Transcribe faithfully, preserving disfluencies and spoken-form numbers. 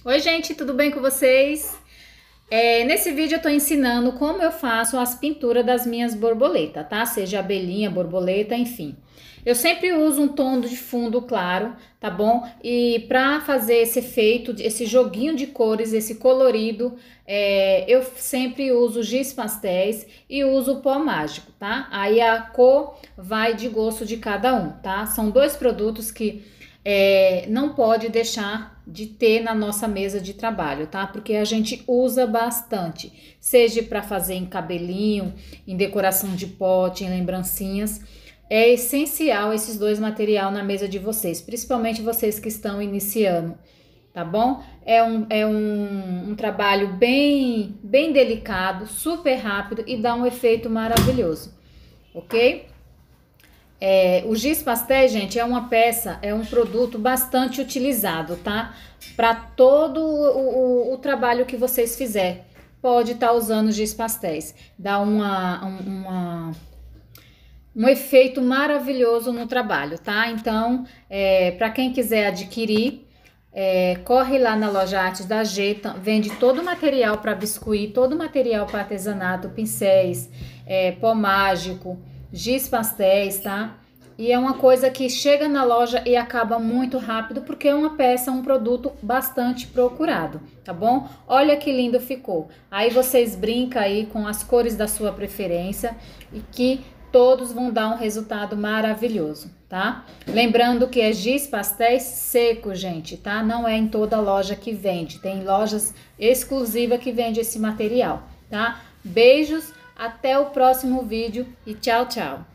Oi, gente, tudo bem com vocês? É, nesse vídeo eu tô ensinando como eu faço as pinturas das minhas borboletas, tá? Seja abelhinha, borboleta, enfim. Eu sempre uso um tom de fundo claro, tá bom? E pra fazer esse efeito, esse joguinho de cores, esse colorido, é, eu sempre uso giz pastéis e uso pó mágico, tá? Aí a cor vai de gosto de cada um, tá? São dois produtos que é, não pode deixar de ter na nossa mesa de trabalho, tá? Porque a gente usa bastante, seja para fazer em cabelinho, em decoração de pote, em lembrancinhas. É essencial esses dois material na mesa de vocês, principalmente vocês que estão iniciando, tá bom? É um, é um, um trabalho bem, bem delicado, super rápido e dá um efeito maravilhoso, ok? É, o giz pastel, gente, é uma peça, é um produto bastante utilizado, tá? Para todo o, o, o trabalho que vocês fizerem, pode estar tá usando giz pastéis. Dá uma, uma, um efeito maravilhoso no trabalho, tá? Então, é, para quem quiser adquirir, é, corre lá na loja Artes da G, vende todo o material para biscuit, todo o material para artesanato, pincéis, é, pó mágico, giz pastéis, tá? E é uma coisa que chega na loja e acaba muito rápido, porque é uma peça, um produto bastante procurado, tá bom? Olha que lindo ficou. Aí vocês brincam aí com as cores da sua preferência e que todos vão dar um resultado maravilhoso, tá? Lembrando que é giz pastéis seco, gente, tá? Não é em toda loja que vende, tem lojas exclusivas que vende esse material, tá? Beijos, até o próximo vídeo e tchau, tchau!